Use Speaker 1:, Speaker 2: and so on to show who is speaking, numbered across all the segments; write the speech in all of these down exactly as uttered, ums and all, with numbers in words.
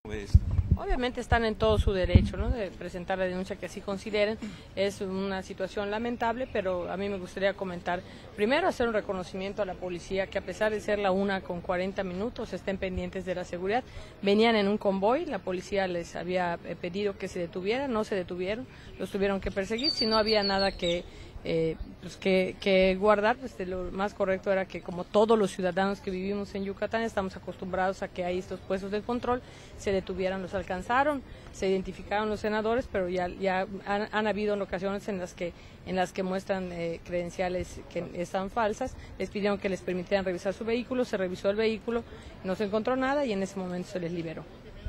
Speaker 1: Pues,
Speaker 2: Obviamente están en todo su derecho, ¿no?, de presentar la denuncia que así consideren. Es una situación lamentable, pero a mí me gustaría comentar, primero hacer un reconocimiento a la policía, que a pesar de ser la una con cuarenta minutos, estén pendientes de la seguridad. Venían en un convoy, la policía les había pedido que se detuvieran, no se detuvieron, los tuvieron que perseguir. Si no había nada que Eh, pues que, que guardar, pues lo más correcto era que, como todos los ciudadanos que vivimos en Yucatán estamos acostumbrados a que hay estos puestos de control, se detuvieran, los alcanzaron, se identificaron los senadores, pero ya, ya han, han habido ocasiones en las que, en las que muestran eh, credenciales que están falsas. Les pidieron que les permitieran revisar su vehículo, se revisó el vehículo, no se encontró nada y en ese momento se les liberó.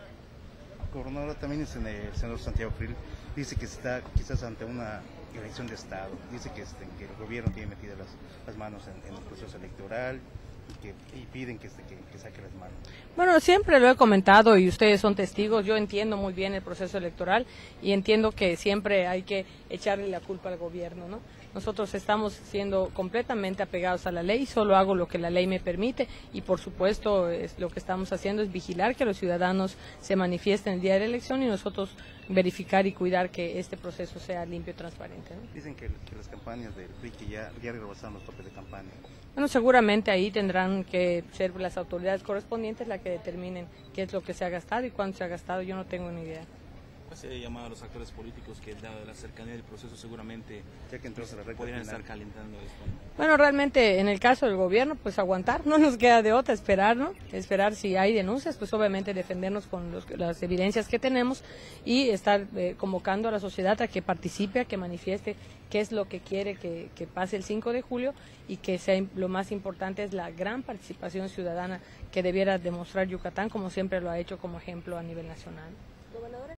Speaker 3: Gobernador, también es en el senador Santiago Krill, dice que está quizás ante una elección de Estado, dice que, este, que el gobierno tiene metidas las, las manos en, en el proceso electoral y, que, y piden que, este, que, que saque las manos.
Speaker 2: Bueno, siempre lo he comentado y ustedes son testigos. Yo entiendo muy bien el proceso electoral y entiendo que siempre hay que echarle la culpa al gobierno, ¿no? Nosotros estamos siendo completamente apegados a la ley, solo hago lo que la ley me permite y, por supuesto, es, lo que estamos haciendo es vigilar que los ciudadanos se manifiesten el día de la elección y nosotros verificar y cuidar que este proceso sea limpio y transparente, ¿no?
Speaker 3: Dicen que, que las campañas del P R I que ya, ya rebasaron los topes de campaña.
Speaker 2: Bueno, seguramente ahí tendrán que ser las autoridades correspondientes las que determinen qué es lo que se ha gastado y cuánto se ha gastado. Yo no tengo ni idea.
Speaker 1: se ha llamado a los actores políticos que, dada la cercanía del proceso, seguramente
Speaker 3: ya que entonces la
Speaker 1: podrían estar calentando esto, ¿no?
Speaker 2: Bueno, realmente en el caso del gobierno, pues aguantar, no nos queda de otra, esperar, ¿no? Esperar. Si hay denuncias, pues obviamente defendernos con los, las evidencias que tenemos y estar eh, convocando a la sociedad a que participe, a que manifieste qué es lo que quiere que, que pase el cinco de julio y que sea, lo más importante es la gran participación ciudadana que debiera demostrar Yucatán, como siempre lo ha hecho como ejemplo a nivel nacional.